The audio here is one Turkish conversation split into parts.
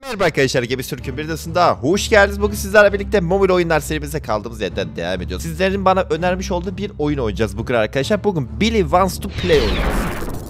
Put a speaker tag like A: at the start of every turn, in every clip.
A: Merhaba arkadaşlar, Gemi Türk'ün bir videosunda hoş geldiniz. Bugün sizlerle birlikte mobil oyunlar serimize kaldığımız yerden devam ediyoruz. Sizlerin bana önermiş olduğu bir oyun oynayacağız bugün arkadaşlar. Bugün Billy Wants to Play oynayacağız.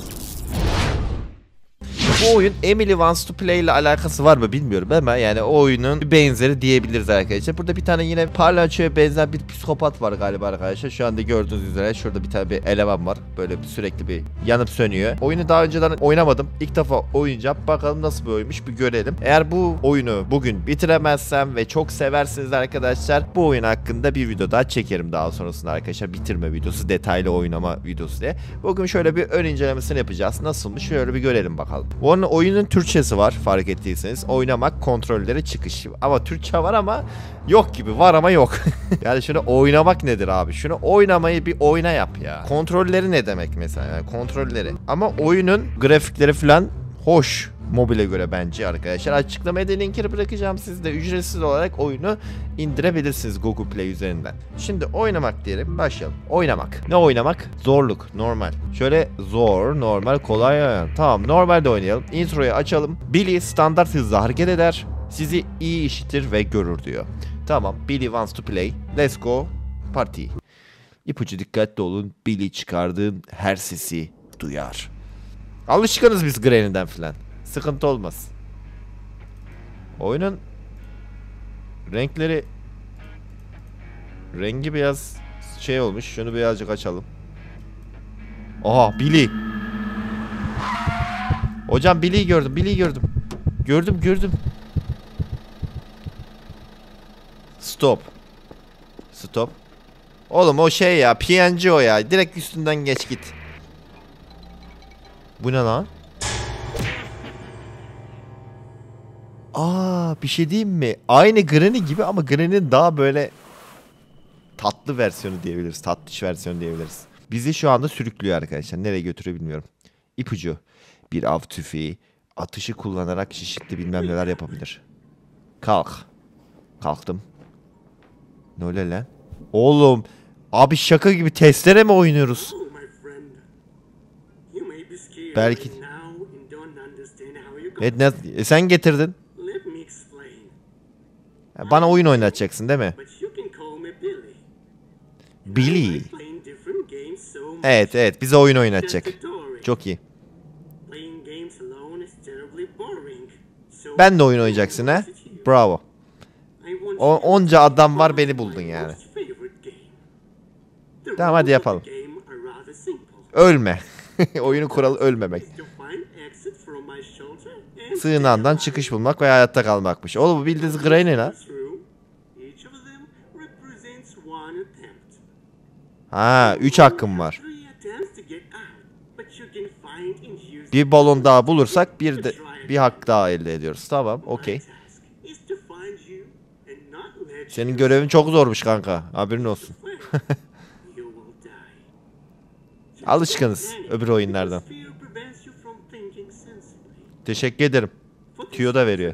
A: Bu oyun Emily Wants to Play ile alakası var mı bilmiyorum ama yani o oyunun bir benzeri diyebiliriz arkadaşlar. Burada bir tane yine palyaçoya benzer bir psikopat var galiba arkadaşlar. Şu anda gördüğünüz üzere şurada bir tane bir eleman var. Böyle sürekli bir yanıp sönüyor. Oyunu daha önceden oynamadım. İlk defa oynayacağım. Bakalım nasıl bir oyunmuş, bir görelim. Eğer bu oyunu bugün bitiremezsem ve çok seversiniz arkadaşlar, bu oyun hakkında bir video daha çekerim daha sonrasında arkadaşlar. Bitirme videosu, detaylı oynama videosu diye. Bugün şöyle bir ön incelemesini yapacağız. Nasılmış şöyle bir görelim bakalım. Oyunun Türkçesi var fark ettiyseniz. Oynamak, kontrolleri, çıkış. Ama Türkçe var ama yok gibi. Var ama yok. Yani şunu oynamak nedir abi? Şunu oynamayı bir oyna yap ya. Kontrolleri ne demek mesela? Yani kontrolleri. Ama oyunun grafikleri falan hoş. Mobile göre bence arkadaşlar. Açıklamaya da linkini bırakacağım. Siz de ücretsiz olarak oyunu indirebilirsiniz Google Play üzerinden. Şimdi oynamak diyelim. Başlayalım. Oynamak. Ne oynamak? Zorluk. Normal. Şöyle zor, normal, kolay. Tamam, normalde oynayalım. Introyu açalım. Billy standart hızla hareket eder. Sizi iyi işitir ve görür diyor. Tamam. Billy wants to play. Let's go. Party. İpucu dikkatli olun. Billy çıkardığın her sesi duyar. Alışkınız biz Granny'den filan. Sıkıntı olmaz. Oyunun rengi biraz şey olmuş. Şunu birazcık açalım. Aha, Billy. Hocam Billy'yi gördüm. Gördüm. Stop. Oğlum o şey ya, PNG o ya. Direkt üstünden geç git. Bu ne lan? Bir şey diyeyim mi? Aynı Granny gibi ama Granny'nin daha böyle tatlı versiyonu diyebiliriz. Tatlış versiyonu diyebiliriz. Bizi şu anda sürüklüyor arkadaşlar. Nereye götürüyor bilmiyorum. İpucu. Bir av tüfeği atışı kullanarak çeşitli bilmem neler yapabilir. Kalk. Kalktım. Ne öyle lan? Oğlum. Abi şaka gibi testere mi oynuyoruz? Belki. Evet, sen getirdin. Bana oyun oynatacaksın değil mi? Billy. Evet, bize oyun oynatacak. Çok iyi. Ben de oyun oynayacaksın ha? Bravo. Onca adam var, beni buldun yani. Tamam, hadi yapalım. Ölme. Oyunun kuralı ölmemek. Sığınağından çıkış bulmak ve hayatta kalmakmış. Oğlum bu bildiğiniz Granny lan. Ha, 3 hakkım var. Bir balon daha bulursak bir hak daha elde ediyoruz. Tamam, okey. Senin görevin çok zormuş kanka. Haberin olsun. Alışkınız öbür oyunlardan. Teşekkür ederim. Tüyo da veriyor.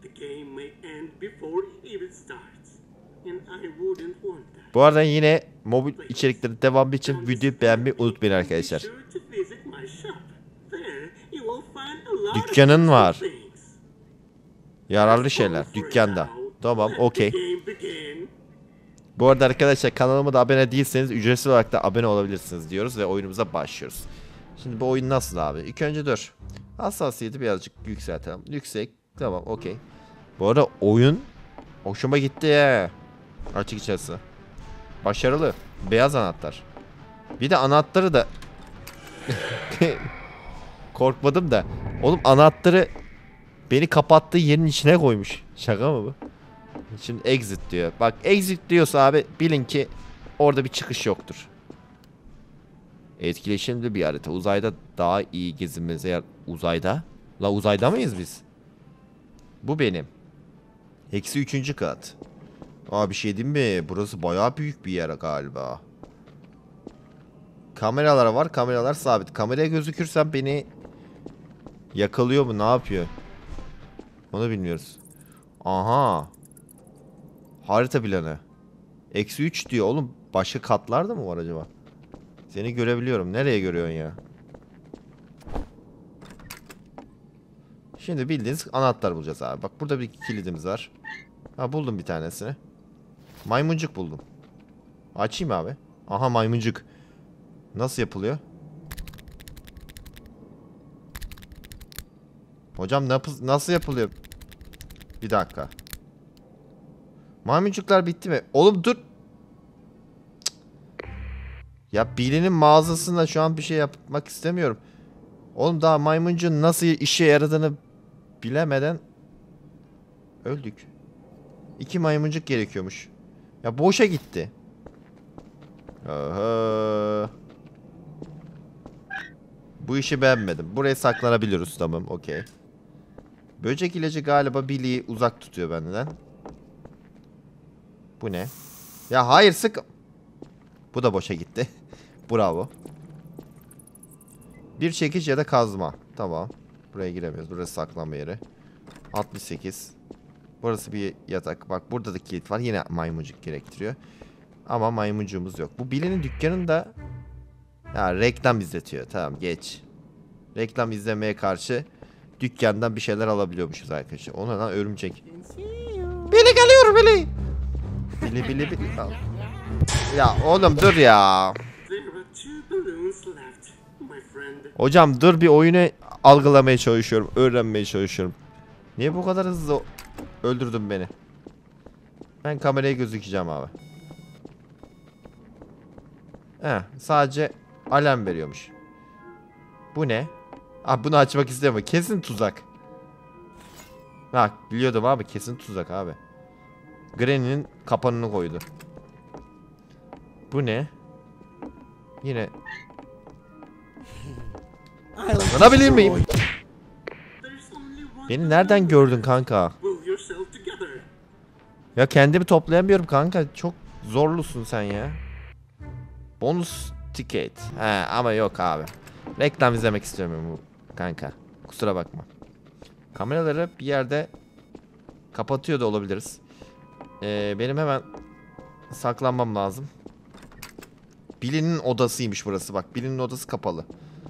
A: Bu arada yine mobil içeriklerin devamı için videoyu beğenmeyi unutmayın arkadaşlar. Dükkanın var. Yararlı şeyler dükkanda. Tamam, okey. Bu arada arkadaşlar, kanalıma da abone değilseniz ücretsiz olarak da abone olabilirsiniz diyoruz ve oyunumuza başlıyoruz. Şimdi bu oyun nasıl abi? İlk önce dur. Hassasiyeti birazcık yükseltelim. Yüksek. Tamam, okey. Bu arada oyun hoşuma gitti ya. Açıkçası. Başarılı. Beyaz anahtar. Bir de anahtarı da korkmadım da. Oğlum anahtarı beni kapattığı yerin içine koymuş. Şaka mı bu? Şimdi exit diyor. Bak, exit diyorsa abi bilin ki orada bir çıkış yoktur. Etkileşimli bir harita. Uzayda daha iyi gezinmenize yer. Uzayda? La uzayda mıyız biz? Bu benim. Eksi 3. kat. Bir şey diyeyim mi? Burası bayağı büyük bir yer galiba. Kameralar var. Kameralar sabit. Kameraya gözükürsem beni yakalıyor mu? Ne yapıyor? Onu bilmiyoruz. Aha. Harita planı. Eksi 3 diyor. Oğlum başka katlar da mı var acaba? Seni görebiliyorum. Nereye görüyorsun ya? Şimdi bildiğiniz anahtar bulacağız abi. Bak burada bir kilidimiz var. Ha buldum bir tanesini. Maymuncuk buldum. Açayım abi. Aha maymuncuk. Nasıl yapılıyor? Hocam nasıl yapılıyor? Bir dakika. Maymuncuklar bitti mi? Oğlum dur. Cık. Ya Billy'nin mağazasında şu an bir şey yapmak istemiyorum. Oğlum daha maymuncuğun nasıl işe yaradığını bilemeden öldük. 2 maymuncuk gerekiyormuş. Ya boşa gitti. Aha. Bu işi beğenmedim. Buraya saklanabiliriz, tamam, okey. Böcek ilacı galiba Billy'yi uzak tutuyor benden. Bu ne? Ya hayır sık. Bu da boşa gitti. Bravo. Bir çekiç ya da kazma. Tamam. Buraya giremiyoruz. Burası saklanma yeri. 68. Burası bir yatak. Bak burada da kilit var. Yine maymuncuk gerektiriyor. Ama maymuncuğumuz yok. Bu Billy'nin dükkanında ya reklam izletiyor. Tamam geç. Reklam izlemeye karşı dükkandan bir şeyler alabiliyormuşuz arkadaşlar. Ona lan örümcek. Billy geliyor Billy. Billy. Al. Ya oğlum dur ya. Hocam dur bir oyunu algılamaya çalışıyorum. Öğrenmeye çalışıyorum. Niye bu kadar hızlı öldürdün beni? Ben kameraya gözükeceğim abi. Sadece alarm veriyormuş. Bu ne? Abi bunu açmak istemiyorum. Kesin tuzak. Bak biliyordum abi, kesin tuzak abi. Granny'nin kapanını koydu. Bu ne? Yine. Ne bileyim miyim? Beni nereden gördün kanka? Ya kendimi toplayamıyorum kanka. Çok zorlusun sen ya. Bonus ticket. He ama yok abi. Reklam izlemek istemiyorum bu kanka. Kusura bakma. Kameraları bir yerde kapatıyor da olabiliriz. Benim hemen saklanmam lazım. Billy'nin odasıymış burası. Bak Billy'nin odası kapalı.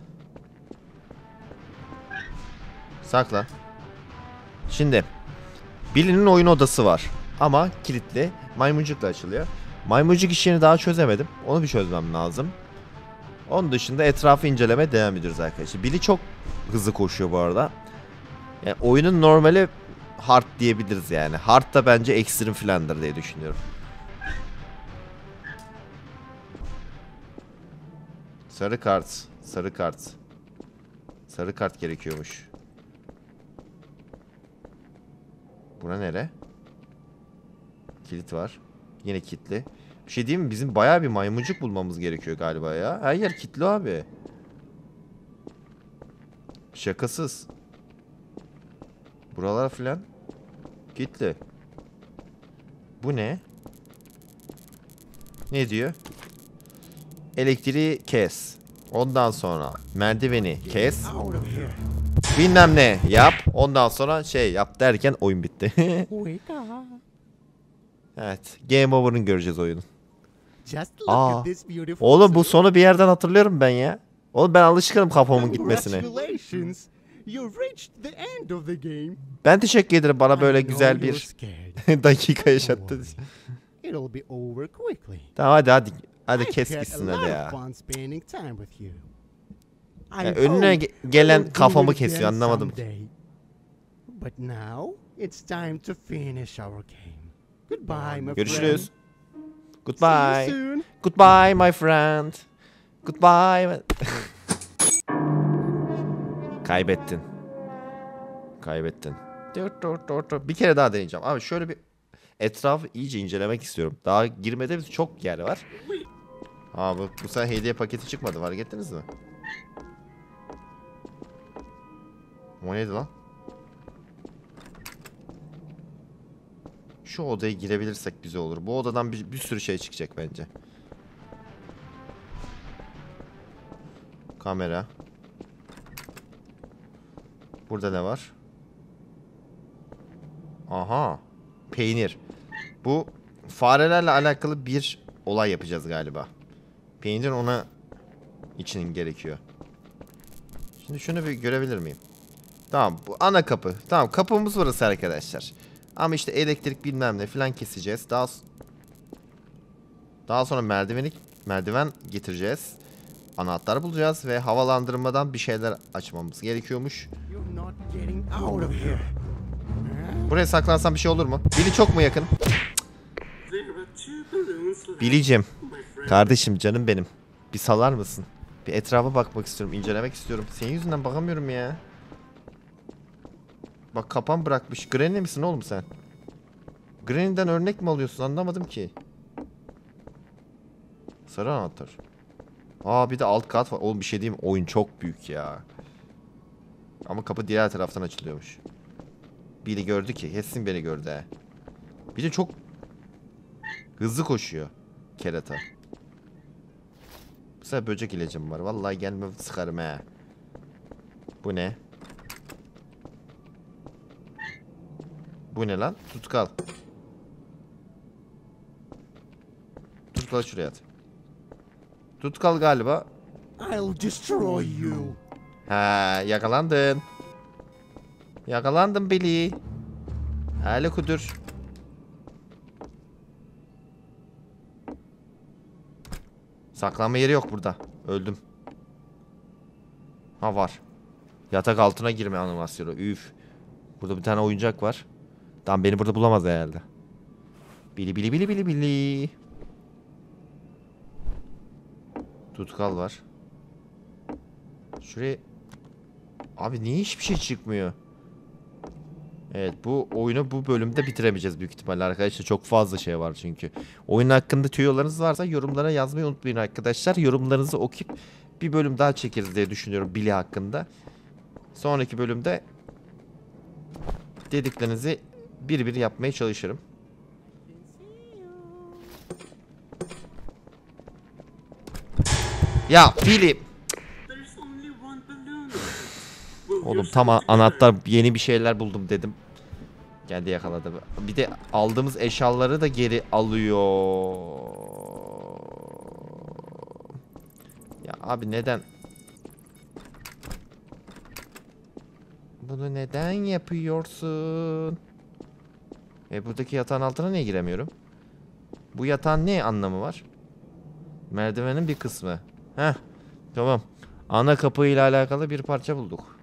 A: Sakla. Şimdi Billy'nin oyun odası var. Ama kilitli. Maymuncukla açılıyor. Maymuncuk işini daha çözemedim. Onu bir çözmem lazım. Onun dışında etrafı inceleme devam ediyoruz arkadaşlar. Billy çok hızlı koşuyor bu arada. Yani oyunun normali hard diyebiliriz yani. Hard da bence ekstrem filandır diye düşünüyorum. Sarı kart. Sarı kart. Sarı kart gerekiyormuş. Buna nere? Kilit var. Yine kilitli. Bir şey diyeyim mi? Bizim bayağı bir maymuncuk bulmamız gerekiyor galiba ya. Her yer kilitli abi. Şakasız. Buralar filan kilitli. Bu ne? Ne diyor? Elektriği kes. Ondan sonra merdiveni kes. Bilmem ne yap. Ondan sonra şey yap derken oyun bitti. Evet. Game over'ını göreceğiz oyunun. Aa, oğlum bu sonu bir yerden hatırlıyorum ben ya. Oğlum ben alışkınım kafamın gitmesine. Ben teşekkür ederim bana böyle güzel bir dakika yaşattın. Tamam hadi. Hadi kes gitsin hadi ya. Yani önüne gelen kafamı kesiyor, anlamadım. Görüşürüz. Goodbye. Goodbye my friend. Goodbye. Kaybettin. Kaybettin. Bir kere daha deneyeceğim. Abi şöyle bir etrafı iyice incelemek istiyorum. Daha girmediğimiz çok yer var. Abi bu sefer hediye paketi çıkmadı. Fark ettiniz mi? O neydi lan? Şu odaya girebilirsek güzel olur. Bu odadan bir sürü şey çıkacak bence. Kamera. Burada ne var? Aha. Peynir. Bu farelerle alakalı bir olay yapacağız galiba. Peynir ona için gerekiyor. Şimdi şunu bir görebilir miyim? Tamam, bu ana kapı. Tamam, kapımız burası arkadaşlar. Ama işte elektrik bilmem ne falan keseceğiz. Daha sonra merdiven getireceğiz. Anahtar bulacağız ve havalandırmadan bir şeyler açmamız gerekiyormuş. Buraya saklansam bir şey olur mu? Billy çok mu yakın? Billy'cim. Kardeşim, canım benim. Bir salar mısın? Bir etrafa bakmak istiyorum, incelemek istiyorum. Senin yüzünden bakamıyorum ya. Bak, kapan bırakmış. Granny misin oğlum sen? Granny'den örnek mi alıyorsun, anlamadım ki. Sarı anahtar. Aa, bir de alt kat var. Oğlum bir şey diyeyim mi? Oyun çok büyük ya. Ama kapı diğer taraftan açılıyormuş. Biri gördü ki. Kesin beni gördü he. Bir de çok hızlı koşuyor kerata. Bu sefer böcek ilacım var. Vallahi gelme sıkarım he. Bu ne? Bu ne lan? Tutkal. Tutkal şuraya at. Tutkal galiba.
B: I'll destroy you.
A: Ha, yakalandın. Yakalandın Billy. Hale kudur. Saklanma yeri yok burada. Öldüm. Ha, var. Yatak altına girme animasyonu. Üf. Burada bir tane oyuncak var. Tamam, beni burada bulamaz herhalde. Billy Billy Billy Billy Billy. Tutkal var. Şuraya... Abi niye hiçbir şey çıkmıyor? Evet, bu oyunu bu bölümde bitiremeyeceğiz büyük ihtimalle arkadaşlar. Çok fazla şey var çünkü. Oyun hakkında tüyolarınız varsa yorumlara yazmayı unutmayın arkadaşlar. Yorumlarınızı okuyup bir bölüm daha çekeriz diye düşünüyorum Billy hakkında. Sonraki bölümde dediklerinizi bir bir yapmaya çalışırım. Ya Billy. Oğlum tam anahtar, yeni bir şeyler buldum dedim. Geldi yakaladı. Bir de aldığımız eşyaları da geri alıyor. Ya abi neden? Bunu neden yapıyorsun? Buradaki yatağın altına niye giremiyorum? Bu yatağın ne anlamı var? Merdivenin bir kısmı. Heh, tamam. Ana kapı ile alakalı bir parça bulduk.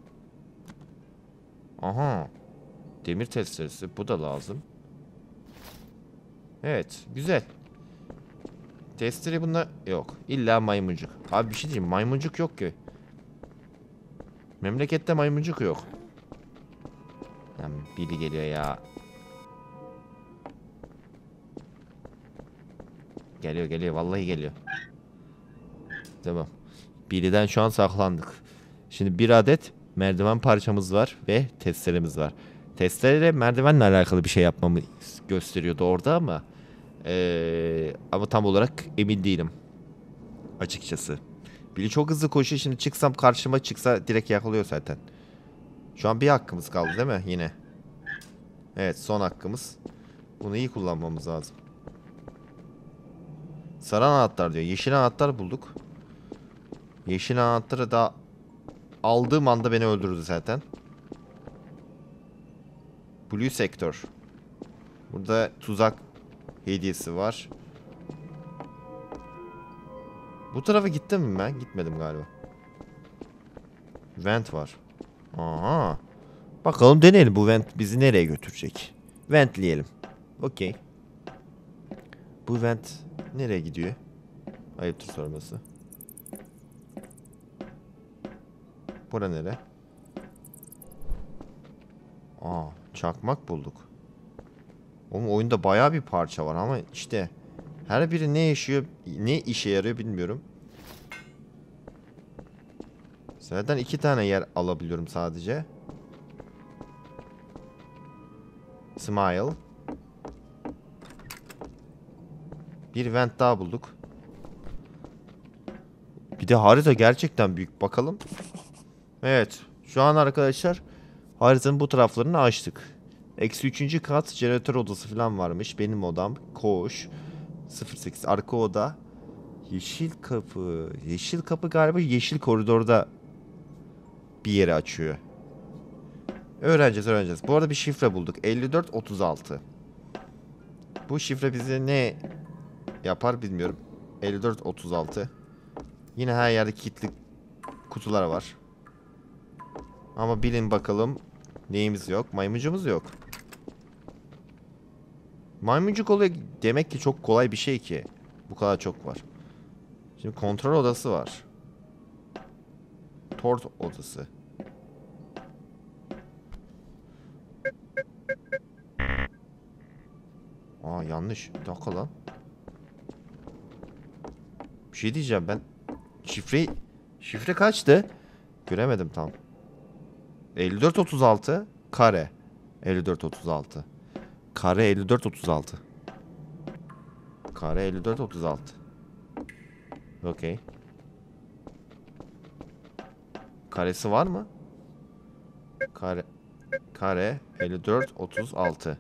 A: Aha. Demir testeresi. Bu da lazım. Evet. Güzel. Testere bunda yok. İlla maymuncuk. Abi bir şey diyeyim. Maymuncuk yok ki. Memlekette maymuncuk yok. Lan biri geliyor ya. Geliyor. Vallahi geliyor. Tamam. Biriden şu an saklandık. Şimdi bir adet merdiven parçamız var ve testeremiz var. Testereyle merdivenle alakalı bir şey yapmamı gösteriyordu orada ama tam olarak emin değilim. Açıkçası. Biri çok hızlı koşuyor. Şimdi çıksam, karşıma çıksa direkt yakalıyor zaten. Şu an bir hakkımız kaldı değil mi yine? Evet, son hakkımız. Bunu iyi kullanmamız lazım. Sarı anahtar diyor. Yeşil anahtar bulduk. Yeşil anahtarı da aldığım anda beni öldürdü zaten. Blue Sector. Burada tuzak hediyesi var. Bu tarafa gittim mi ben? Gitmedim galiba. Vent var. Aha. Bakalım deneyelim, bu vent bizi nereye götürecek. Ventleyelim. Okey. Bu vent nereye gidiyor? Ayıptır sorması. Bura nere? Aa, çakmak bulduk. Oğlum oyunda bayağı bir parça var ama işte her biri ne işe yarıyor bilmiyorum. Zaten 2 tane yer alabiliyorum sadece. Smile. Bir vent daha bulduk. Bir de harita gerçekten büyük. Bakalım. Evet. Şu an arkadaşlar haritanın bu taraflarını açtık. Eksi 3. kat jeneratör odası falan varmış. Benim odam. Koğuş. 08 arka oda. Yeşil kapı. Yeşil kapı galiba yeşil koridorda bir yere açıyor. Öğreneceğiz. Bu arada bir şifre bulduk. 5436. Bu şifre bize ne yapar bilmiyorum. 5436. Yine her yerde kilitli kutular var. Ama bilin bakalım neyimiz yok? Maymuncumuz yok. Maymuncuk oluyor demek ki çok kolay bir şey ki. Bu kadar çok var. Şimdi kontrol odası var. Tort odası. Aa yanlış. Bir dakika lan. Bir şey diyeceğim ben. Şifre kaçtı? Göremedim tam. 5436 kare. 5436. Kare 5436. Kare 5436. Okey. Karesi var mı? Kare 5436.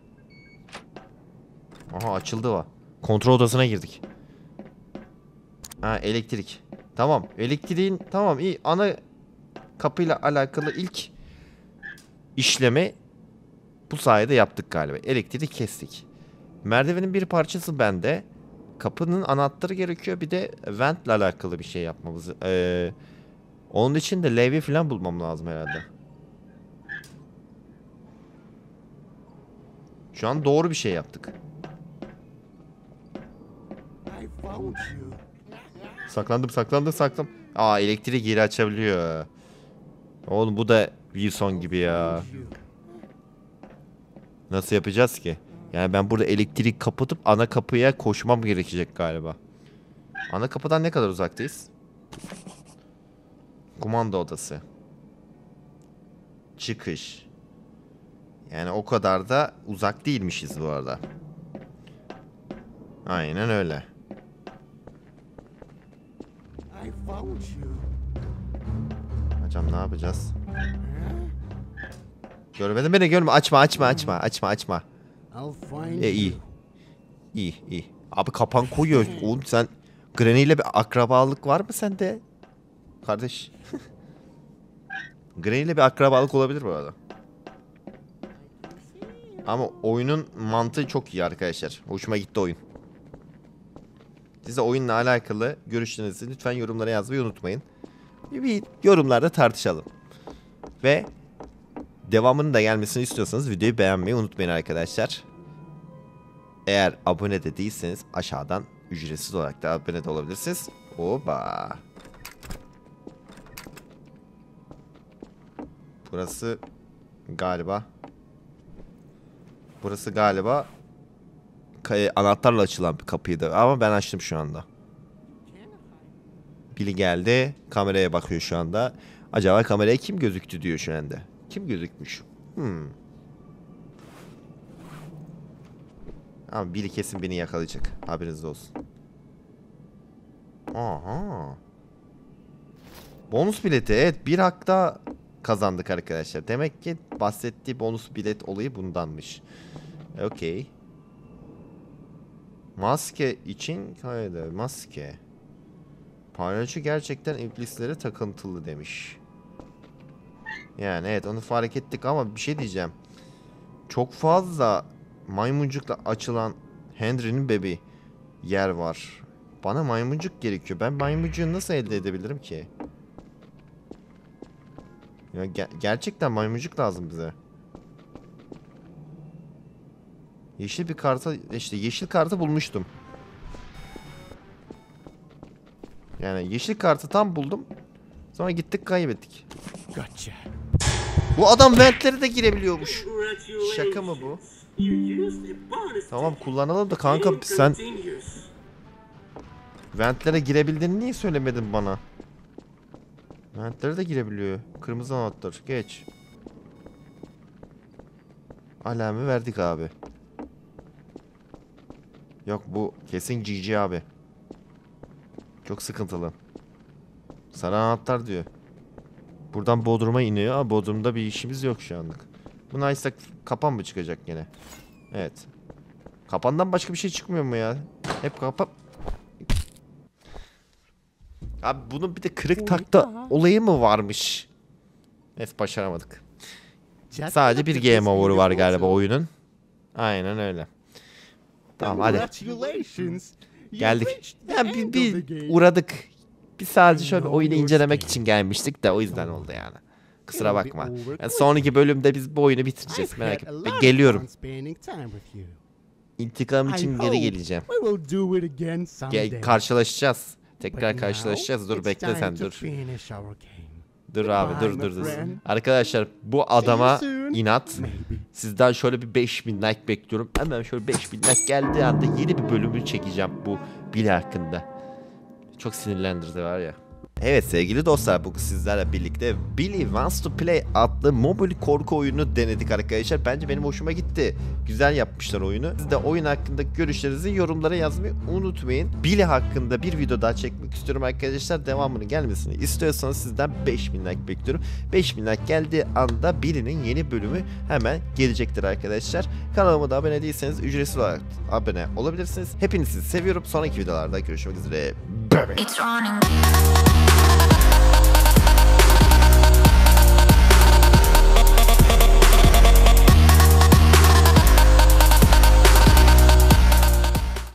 A: Aha açıldı va. Kontrol odasına girdik. Ha elektrik. Tamam. Elektriğin tamam iyi. Ana kapıyla alakalı ilk işlemi bu sayede yaptık galiba. Elektriği kestik. Merdivenin bir parçası bende. Kapının anahtarı gerekiyor. Bir de ventle alakalı bir şey yapmamız. Onun için de levye falan bulmam lazım herhalde. Şu an doğru bir şey yaptık.
B: I found you.
A: Saklandım. Aa elektriği geri açabiliyor. Oğlum bu da Wilson gibi ya. Nasıl yapacağız ki? Yani ben burada elektriği kapatıp ana kapıya koşmam gerekecek galiba. Ana kapıdan ne kadar uzaktayız? Kumanda odası. Çıkış. Yani o kadar da uzak değilmişiz bu arada. Aynen öyle.
B: I found you.
A: Hocam ne yapacağız? Görmedin beni görme. Açma.
B: I'll find
A: İyi.
B: you.
A: İyi. Abi kapan koyuyor. Oğlum sen Granny ile bir akrabalık var mı sende? Kardeş. Granny ile bir akrabalık olabilir bu arada. Ama oyunun mantığı çok iyi arkadaşlar. Hoşuma gitti oyun. Siz de oyunla alakalı görüşlerinizi lütfen yorumlara yazmayı unutmayın. Bir yorumlarda tartışalım. Ve devamının da gelmesini istiyorsanız videoyu beğenmeyi unutmayın arkadaşlar. Eğer abone de değilseniz aşağıdan ücretsiz olarak da abone de olabilirsiniz. Oba. Burası galiba anahtarla açılan bir kapıydı ama ben açtım şu anda. Biri geldi, kameraya bakıyor şu anda. Acaba kameraya kim gözüktü diyor şu anda. Kim gözükmüş? Ama biri kesin beni yakalayacak. Haberiniz olsun. Aha. Bonus bileti. Evet, bir hak daha kazandık arkadaşlar. Demek ki bahsettiği bonus bilet olayı bundanmış. Okey. Maske için haydi maske. Palyaço gerçekten iblislere takıntılı demiş. Yani evet onu fark ettik ama bir şey diyeceğim. Çok fazla maymuncukla açılan Henry'nin bebeği yer var. Bana maymuncuk gerekiyor. Ben maymuncuğu nasıl elde edebilirim ki? Ya gerçekten maymuncuk lazım bize. Yeşil bir karta işte yeşil kartı bulmuştum. Yani yeşil kartı tam buldum. Sonra gittik kaybettik.
B: Gotcha.
A: Bu adam ventlere de girebiliyormuş. Şaka mı bu? Tamam kullanalım da kanka sen ventlere girebildiğini niye söylemedin bana? Ventlere de girebiliyor. Kırmızı anahtar. Geç. Alarmı verdik abi. Yok bu kesin GG abi. Çok sıkıntılı. Sarı anahtar diyor. Buradan Bodrum'a iniyor ama Bodrum'da bir işimiz yok şu anlık. Bunu açsak kapan mı çıkacak gene? Evet. Kapandan başka bir şey çıkmıyor mu ya? Hep kapan... Abi bunun bir de kırık takta olayı mı varmış? Neyse başaramadık.
B: Just
A: Sadece bir
B: look at this
A: game over'u var
B: beautiful
A: galiba
B: zoo.
A: oyunun. Aynen öyle. Tamam hadi.
B: Congratulations. You
A: Geldik.
B: reached the
A: Ya
B: end of the
A: bir
B: game.
A: uğradık. Biz sadece şöyle
B: know
A: oyunu
B: your
A: incelemek
B: speed.
A: için gelmiştik de o yüzden oldu yani. Kusura
B: It'll be
A: bakma.
B: over
A: Yani
B: quick.
A: sonraki bölümde biz bu oyunu bitireceğiz.
B: I've
A: Merak
B: had a
A: etme.
B: lot of
A: Geliyorum.
B: fun spending time with you.
A: İntikam için
B: I
A: geri
B: hope
A: geleceğim.
B: we will do it again someday.
A: Karşılaşacağız.
B: But
A: Tekrar
B: now,
A: karşılaşacağız. Dur
B: it's
A: bekle
B: time
A: sen
B: to
A: dur.
B: finish our game.
A: Dur abi
B: Goodbye,
A: dur
B: my
A: dur dur.
B: friend.
A: Arkadaşlar bu adama
B: See you soon.
A: inat.
B: Maybe.
A: Sizden şöyle bir 5000 like bekliyorum. Hemen şöyle 5000 like geldiği anda yeni bir bölümü çekeceğim bu Billy hakkında. Çok sinirlendirdi var ya. Evet sevgili dostlar, bugün sizlerle birlikte Billy Wants to Play adlı mobil korku oyunu denedik arkadaşlar. Bence benim hoşuma gitti. Güzel yapmışlar oyunu. Siz de oyun hakkında görüşlerinizi yorumlara yazmayı unutmayın. Billy hakkında bir video daha çekmek istiyorum arkadaşlar. Devamının gelmesini istiyorsanız sizden 5000 like bekliyorum. 5000 like geldiği anda Billy'nin yeni bölümü hemen gelecektir arkadaşlar. Kanalıma da abone değilseniz ücretsiz olarak abone olabilirsiniz. Hepinizi seviyorum. Sonraki videolarda görüşmek üzere. Bye bye.
C: It's running.